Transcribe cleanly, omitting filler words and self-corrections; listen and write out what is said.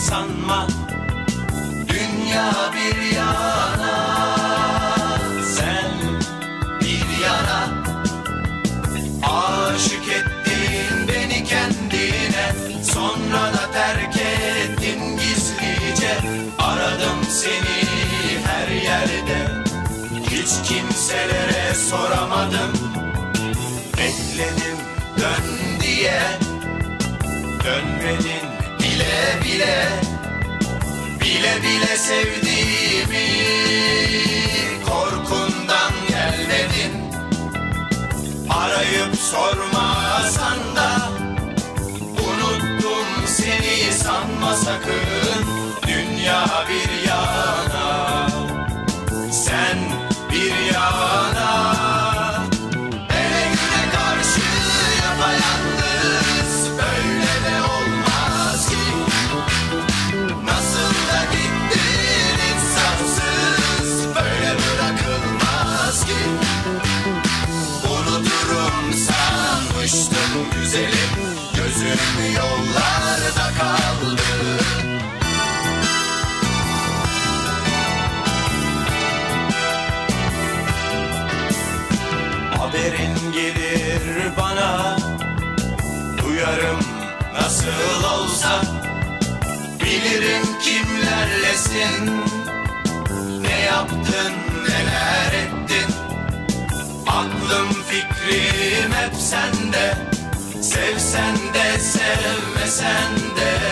sanma. Dünya bir yana, sen bir yana. Aşık ettin beni kendine, sonra da terk ettin gizlice. Aradım seni her yerde, hiç kimselere soramadım. Bekledim dön diye, dönmedin bile bile. Bile bile sevdiğimi, korkundan gelmedin. Arayıp sormasan da, unuttum seni sanma sakın. Dünya bir yana, sen bir yana. Ele güne karşı yapayalnız, böyle de olmaz ki. Nasıl da gittin insansız, böyle bırakılmaz ki. Unuturum sanmıştım güzelim, gözüm yollarda kaldı. Haberin gelir bana, duyarım nasıl olsa. Bilirim kimlerlesin, ne yaptın neler ettin. Aklım fikrim hep sende, sevsen de sevmesen de.